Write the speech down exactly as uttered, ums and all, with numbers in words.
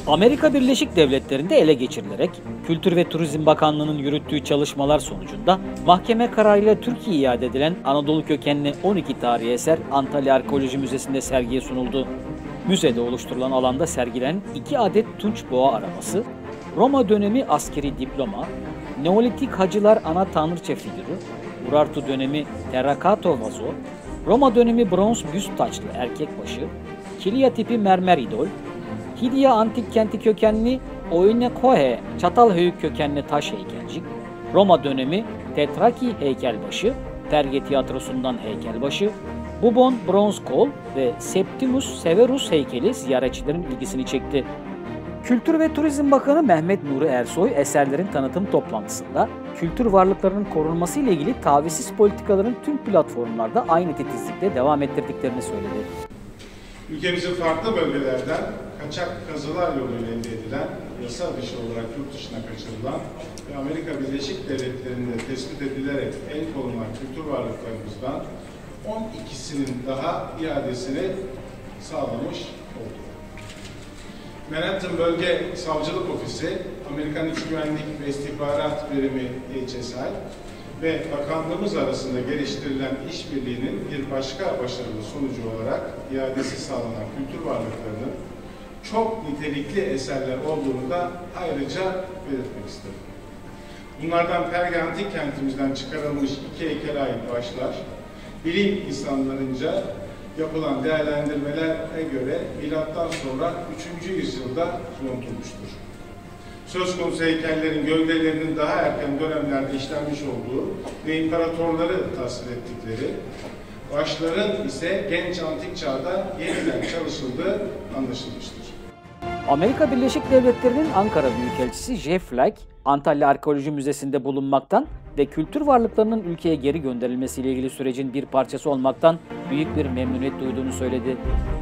Amerika Birleşik Devletleri'nde ele geçirilerek Kültür ve Turizm Bakanlığı'nın yürüttüğü çalışmalar sonucunda mahkeme kararıyla Türkiye'ye iade edilen Anadolu kökenli on iki tarihi eser Antalya Arkeoloji Müzesi'nde sergiye sunuldu. Müzede oluşturulan alanda sergilenen iki adet tunç boğa araması, Roma dönemi askeri diploma, Neolitik Hacılar ana tanrıça figürü, Urartu dönemi terrakotta vazo, Roma dönemi bronz büst taçlı erkek başı, Kilya tipi mermer idol, Hidya antik kenti kökenli Oinokohe Çatalhöyük kökenli taş heykelcik, Roma dönemi Tetraki heykelbaşı, Perge tiyatrosundan heykelbaşı, Bubon bronz kol ve Septimus Severus heykeli ziyaretçilerin ilgisini çekti. Kültür ve Turizm Bakanı Mehmet Nuri Ersoy eserlerin tanıtım toplantısında kültür varlıklarının korunması ile ilgili tavizsiz politikaların tüm platformlarda aynı titizlikle devam ettirdiklerini söyledi. Ülkemizin farklı bölgelerden kaçak kazılar yoluyla elde edilen, yasa dışı olarak yurt dışına kaçırılan ve Amerika Birleşik Devletleri'nde tespit edilerek el konulan kültür varlıklarımızdan on ikisinin daha iadesini sağlamış oldu. Manhattan Bölge Savcılık Ofisi, Amerikan İç Güvenlik ve İstihbarat Birimi H S I ve Bakanlığımız arasında geliştirilen işbirliğinin bir başka başarılı sonucu olarak iadesi sağlanan kültür varlıklarının çok nitelikli eserler olduğunu da ayrıca belirtmek istedim. Bunlardan Perge Antik kentimizden çıkarılmış iki heykele ait başlar, bilim insanlarınca yapılan değerlendirmelere göre milattan sonra üçüncü yüzyılda yontulmuştur. Söz konusu heykellerin gövdelerinin daha erken dönemlerde işlenmiş olduğu ve imparatorları tasvir ettikleri, başların ise genç antik çağda yeniden çalışıldığı anlaşılmıştır. Amerika Birleşik Devletleri'nin Ankara Büyükelçisi Jeff Flake, Antalya Arkeoloji Müzesi'nde bulunmaktan ve kültür varlıklarının ülkeye geri gönderilmesiyle ilgili sürecin bir parçası olmaktan büyük bir memnuniyet duyduğunu söyledi.